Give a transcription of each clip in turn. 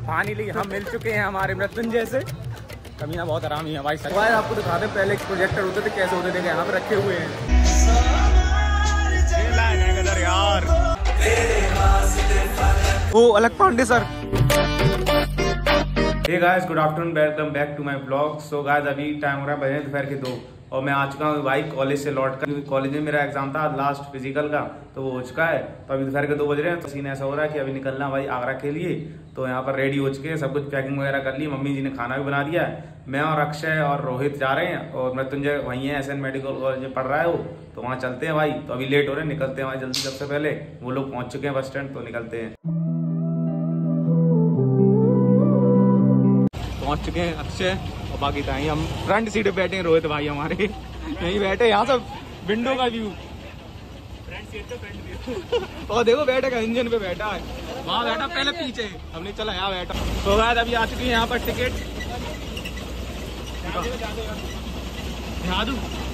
Finally हम मिल चुके हैं हमारे मृत्युंजय से। कमीना बहुत आराम ही है भाई। भाई आपको दिखाते पहले एक प्रोजेक्टर होते थे कैसे होते थे, यहाँ पे रखे हुए हैं यार। वो अलग Pandey sir. Hey guys, good afternoon, welcome back to my blog. So guys अभी टाइम हो रहा है बजे दोपहर के 2 और मैं आ चुका हूँ भाई कॉलेज से लौट कर। कॉलेज में मेरा एग्जाम था लास्ट फिजिकल का, तो वो हो चुका है। तो अभी दोपहर के 2 बज रहे हैं। तो सीन ऐसा हो रहा है कि अभी निकलना भाई आगरा के लिए। तो यहाँ पर रेडी हो चुके हैं, सब कुछ पैकिंग वगैरह कर ली, मम्मी जी ने खाना भी बना दिया है। मैं और अक्षय और रोहित जा रहे हैं और मृत्युंजय वहीं है, SN मेडिकल कॉलेज में पढ़ रहा है वो। तो वहाँ चलते हैं भाई। तो अभी लेट हो रहे हैं, निकलते हैं भाई जल्दी। सबसे पहले वो लोग पहुँच चुके हैं बस स्टैंड, तो निकलते हैं। पहुँच चुके हैं अक्षय और बाकी था ही। हम फ्रंट सीट पे बैठे हैं, रोहित भाई हमारे यहीं बैठे। यहाँ सब विंडो का व्यू, फ्रंट सीट पे फ्रंट व्यू। और देखो बैठे का इंजन पे बैठा है, वहाँ बैठा पहले पीछे, हमने चला यहाँ बैठा। तो बाद अभी आ चुकी है यहाँ पर टिकट। जादू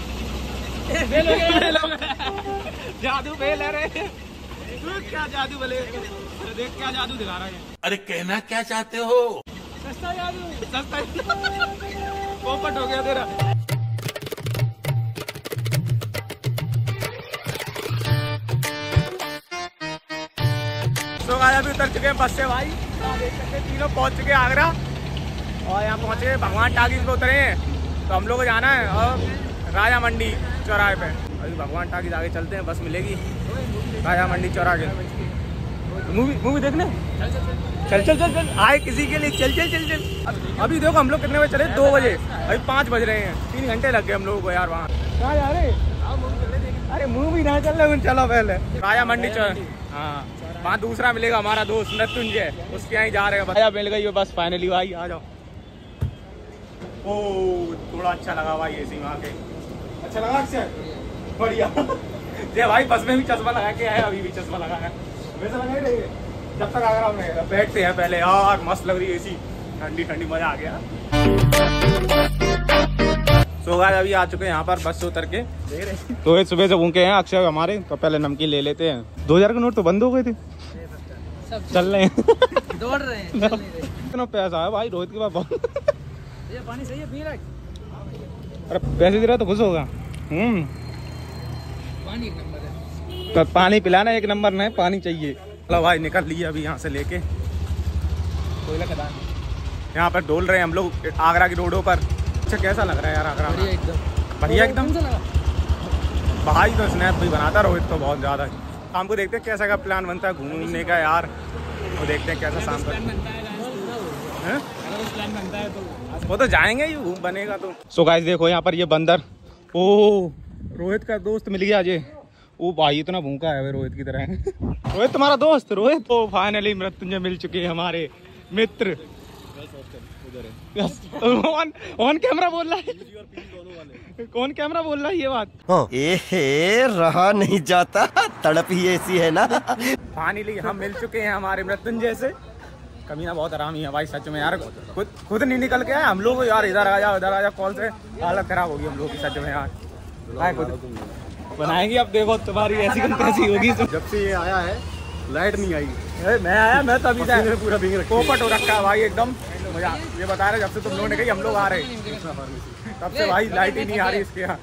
जादू फेल है रे। क्या जादू बोले, देख क्या जादू दिखा रहा है। अरे कहना क्या चाहते हो? सस्ता जादू, सस्ता पोपट हो गया तेरा। तो गाइस अभी उतर चुके हैं बस से भाई। देख सकते हैं तीनों पहुंच चुके हैं आगरा और यहाँ पहुंचे भगवान टाकीज पे उतरे हैं। तो हम लोग को जाना है और राजा मंडी चौराहे पे। अभी भगवान टाकीज आगे चलते हैं, बस मिलेगी राजा मंडी चौराहे। मूवी देखने चल चल चल चल आए किसी के लिए, चल चल चल चल। अभी देखो हम लोग कितने बजे चले, 2 बजे, अभी 5 बज रहे हैं। 3 घंटे लग गए हम लोगों को यार वहाँ। कहाँ जा रहे? अरे मूवी ना चल रहे, चलो पहले राजा मंडी चौराहे। हाँ, वहाँ दूसरा मिलेगा हमारा दोस्त मृत्युंजय, उसके यहाँ ही जा रहे हैं। भाई मिल गई बस फाइनली भाई, आ जाओ। ओ थोड़ा अच्छा लगा भाई एसी वहाँ के, अच्छा लगा अक्षय, बढ़िया। ये भाई बस में भी चश्मा लगा के आया, अभी भी चश्मा लगा है, वैसे लगा ही नहीं जब तक आगरा में। बैठते हैं पहले यार, मस्त लग रही है एसी, ठंडी ठंडी, मजा आ गया। सो गाइस अभी आ चुके हैं यहाँ पर बस से उतर के। तो सुबह से भूखे हैं अक्षय हमारे, तो पहले नमकीन ले लेते हैं। 2000 के नोट तो बंद हो गए थे, चल रहे हैं दौड़ रहे हैं, चल नहीं रहे। कितना पैसा है भाई रोहित के पास बहुत। ये पानी सही है, पी रहा है। अरे पैसे दे रहा तो खुश होगा। पानी एक नंबर है, तो पानी पिलाना एक नंबर नहीं, पानी चाहिए। चलो भाई निकल लिए अभी यहाँ से लेके। कोयला खदान यहाँ पर डोल रहे हैं हम लोग आगरा की रोडों पर। अच्छा कैसा लग रहा है यार आगरा? बढ़िया एकदम भाई। तो स्नैप भी बनाता रोहित तो बहुत ज्यादा। शाम को देखते हैं कैसा का प्लान बनता है घूमने का यार, वो देखते हैं कैसा शाम का बनता है। तो वो तो जाएंगे ही, बनेगा तो। सो गाइस देखो यहाँ पर ये बंदर, ओ रोहित का दोस्त मिल गया अजय। ओ भाई इतना भूखा है रोहित की तरह। रोहित तुम्हारा दोस्त रोहित। तो फाइनली मृत्युंजय मिल चुके हैं हमारे मित्र। ऑन कैमरा बोल रहा है, कौन कैमरा बोल रहा है ये बात? ए रहा नहीं जाता, तड़प ही ऐसी है ना। फाइनली हम मिल चुके हैं हमारे मृत्युंजय से। कमीना बहुत आराम ही है भाई सच में यार, खुद नहीं निकल के आए हम लोग यार। इधर आ जा उधर आ जा, कॉल से हालत खराब होगी हम लोग की सच में यार। बनाएंगे अब, देखो तुम्हारी ऐसी कैसी होगी। जब से ये आया है लाइट नहीं आई। मैं आया, मैं तो अभी पूरा भीग रखा पोपट हो रखा है भाई एकदम। मजा ये बता रहे जब से तुम लोगों ने कही हम लोग आ रहे तब से भाई लाइट ही नहीं आ रही इसके यहाँ।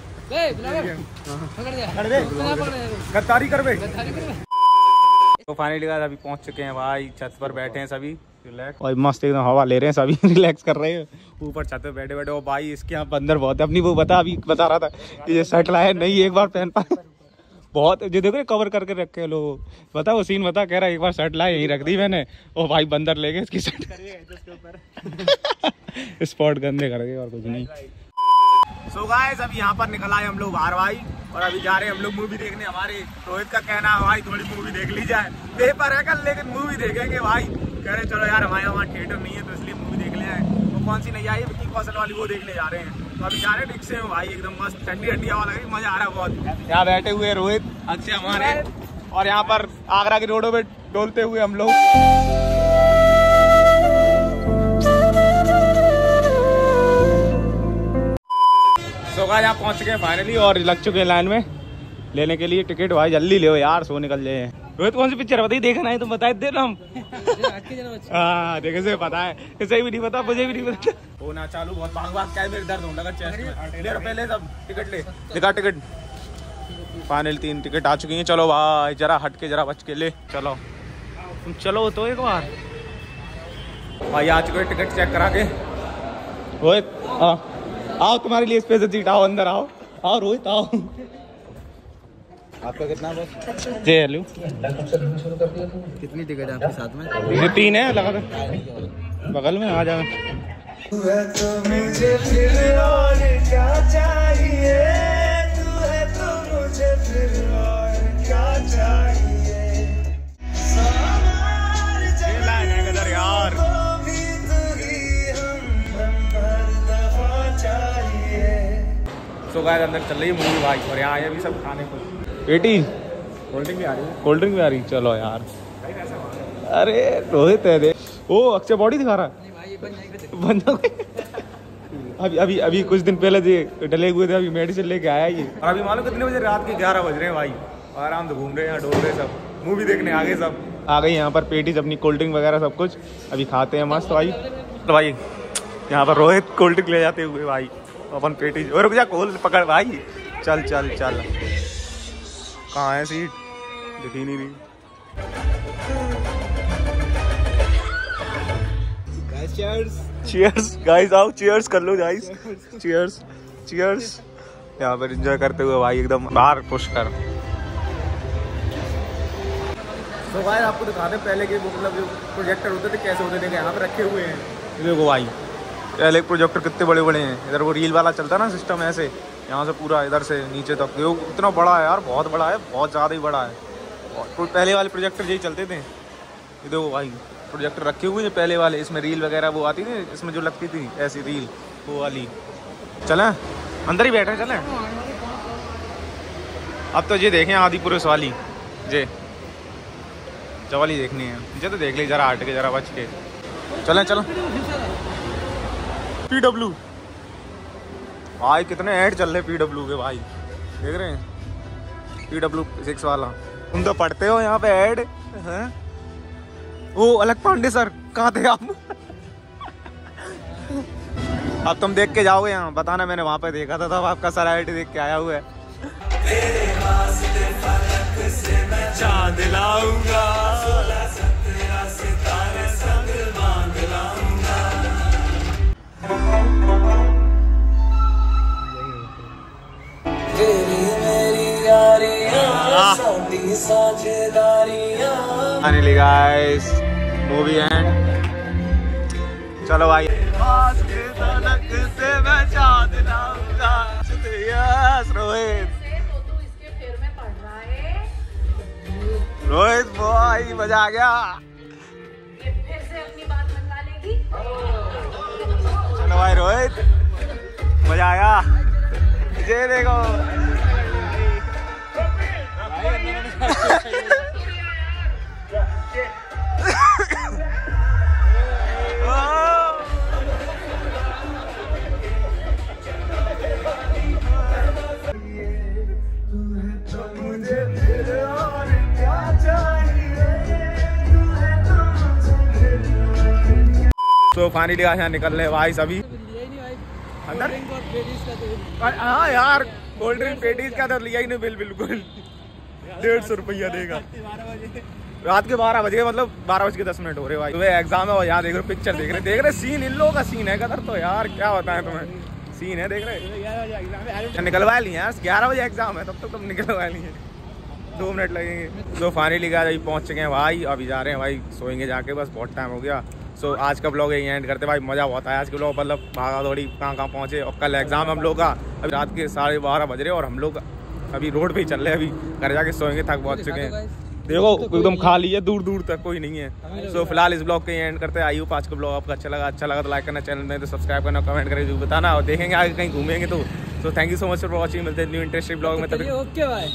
गद्दारी कर बे। तो फाइनली अभी पहुंच चुके हैं भाई, छत पर बैठे हैं सभी रिलैक्स और मस्त एकदम हवा ले रहे हैं सभी। रिलैक्स कर रहे हैं ऊपर छत पे बैठे बैठे। ओ भाई इसके यहाँ बंदर बहुत है। अपनी वो बता रहा था कि ये शर्ट लाया नहीं, एक बार पहन पाए बहुत। जो देखो कवर करके रखे लोग, बता वो सीन बता। कह रहा एक बार शर्ट लाए यहीं रख दी मैंने, ओ भाई बंदर ले गए इसकी शर्ट। स्पॉट गंदे कर गए और कुछ नहीं। सो गाइस अभी यहाँ पर निकल आए हम लोग बाहर भाई, और अभी जा रहे हैं हम लोग मूवी देखने। हमारे रोहित का कहना है भाई थोड़ी मूवी देख ली जाए, पेपर है कल लेकिन मूवी देखेंगे भाई। कह रहे चलो यार हमारे वहाँ थिएटर नहीं है तो इसलिए मूवी देख ले आए। तो कौन सी नहीं आई विक्की कौशल वाली, वो देखने जा रहे हैं। तो अभी जा रहे हैं रिक्शे में भाई, एकदम मस्त ठंडी ठंडी हवा लग रही, मजा आ रहा है बहुत। यहाँ बैठे हुए रोहित अक्षय हमारे, और यहाँ पर आगरा की रोडों पे डोलते हुए हम लोग। तो यहाँ पहुँच गए फाइनली और लग चुके हैं लाइन में लेने के लिए टिकट। भाई जल्दी ले यार, सो निकल जाए। रोहित कौन सी पिक्चर बताइए, देखना है तुम बताए दे ना हम। हाँ देखे से पता है, किसी भी नहीं पता, मुझे भी नहीं पता। वो ना चालू बहुत भाग क्या है, मेरे दर्द होने लगा चेस्ट में। ले पहले सब टिकट ले, दिखा टिकट। फाइनल 3 टिकट आ चुकी हैं। चलो भाई जरा हट के, जरा बच के ले चलो, तुम चलो तो एक बार। भाई आ चुके टिकट चेक करा के। रोहित आओ, तुम्हारे लिए स्पेशल सीट, आओ अंदर आओ, आओ रोहित आओ। आपका कितना बस? जी हेलो, कितनी टिकट है आपके साथ में? ये 3 है, लगा दो बगल में, आ जाओ। मुझे फिर और क्या चाहिए, तू है तो मुझे फिर और क्या चाहिए। यार सो गाइस अंदर चल रही है मूवी भाई, और यहाँ आए भी सब खाने को। बेटी कोल्ड ड्रिंक भी आ रही है, कोल्ड ड्रिंक भी आ रही है। चलो यार, अरे रोहित है दे, ओ अक्षय बॉडी दिखा रहा है, बन अभी अभी अभी कुछ दिन पहले जो डले हुए थे, अभी मेडिसिन लेके आया ये। और अभी मालूम कितने बजे? रात के 11 बज रहे हैं भाई, आराम से घूम रहे हैं यहाँ, डोल रहे सब, मूवी देखने आगे सब आ गई यहाँ पर। पेटीज अपनी कोल्ड ड्रिंक वगैरह सब कुछ अभी खाते हैं मस्त भाई। तो भाई यहाँ पर रोहित कोल्ड ड्रिंक ले जाते हुए भाई, अपन पेटीज और रुक जा, कोल पकड़ भाई, चल चल चल। कहाँ है सीट, दिख ही नहीं रही। चीयर्स गाइस, आओ चीयर्स कर लो गाइस, चीयर्स चीयर्स। यहाँ पर एंजॉय करते हुए भाई एकदम बाहर पुश कर। तो भाई आपको दिखाते हैं पहले के वो मतलब जो प्रोजेक्टर होते थे कैसे होते थे, यहाँ पे रखे हुए हैं। देखो भाई पहले प्रोजेक्टर कितने बड़े बड़े हैं, इधर वो रील वाला चलता है ना सिस्टम, ऐसे यहाँ से पूरा इधर से नीचे तक। देखो इतना बड़ा है यार, बहुत बड़ा है, बहुत ज़्यादा ही बड़ा है। और पहले वाले प्रोजेक्टर यही चलते थे। ये देखो भाई प्रोजेक्टर रखे हुए हैं पहले वाले, इसमें रील वगैरह वो आती थी, इसमें जो लगती थी ऐसी रील वो वाली। चलें अंदर ही बैठे, चलें अब तो ये देखें आदि पुरुष वाली, जे जवाली देखनी है मुझे, तो देख ली जरा हट के, जरा बच के। चलें चलो PW भाई, कितने ऐड चल रहे PW के भाई, देख रहे हैं PW 6 वाला। तुम तो पढ़ते हो यहाँ पे ऐड हैं? ओ अलग पांडे सर कहाँ थे आप? अब तुम देख के जाओगे यहाँ, बताना मैंने वहाँ पे देखा था, तब आपका सर ऐड देख के आया हुआ है। चांद लाऊंगा, फाइनली गाइस मूवी एंड। चलो भाई से मैं चांद लाऊंगा। यस रोहित, रोहित भाई मजा आ गया। ये फिर से अपनी बात मनवा लेगी। चलो भाई रोहित मजा आया, ये देखो तो फाइनली यहाँ निकल रहे भाई सभी अंदर। हाँ यार कोल्ड ड्रिंक पेटीज का तो लिया ही नहीं बिल, बिल्कुल 150 रुपया देगा। रात के 12 बजे, मतलब 12:10 हो रहे भाई। सुबह एग्जाम है और यहाँ देख रहे पिक्चर देख रहे सीन, इन लोगों का सीन है कदर। तो यार क्या बताएं तुम्हें, सीन है देख रहे। निकलवा ली है 11 बजे एग्जाम है, तब तक तुम निकलवा ली है, 2 मिनट लगेंगे। तो फाइनली अभी पहुँच चुके हैं भाई, अभी जा रहे हैं भाई सोएंगे जाके, बस बहुत टाइम हो गया। सो आज का ब्लॉग यही एंड करते भाई, मज़ा बहुत आया आज के ब्लॉग, मतलब भागा दौड़ी कहाँ पहुँचे। और कल एग्जाम हम लोग का, अभी रात के 12:30 बज रहे और हम लोग अभी रोड पे ही चल रहे हैं, अभी घर जाके सोएंगे, थक बहुत चुके हैं। देखो एकदम खाली है, दूर दूर तक कोई नहीं है। सो फिलहाल इस ब्लॉग के एंड करते हैं। आई होप आज का ब्लॉग आपको अच्छा लगा तो लाइक करना, चैनल में तो सब्सक्राइब करना, कमेंट करके जो बताना, और देखेंगे आगे कहीं घूमेंगे तो। So thank you so much for watching, मिलते हैं न्यू इंटरेस्टिंग ब्लॉग में। तभी ओके भाई,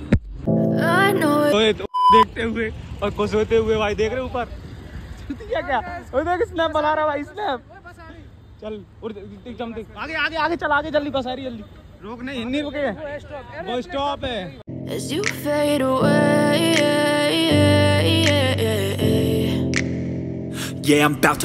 देखते हुए और खुश होते हुए भाई, देख रहे ऊपर क्या देख स्नैप बना रहा भाई, स्नैप। चल आगे आगे आगे चल, आगे जल्दी, बस आ रही जल्दी, रोक नहीं, नहीं रुके, वो स्टॉप है। As you fade away, Yeah, I'm about to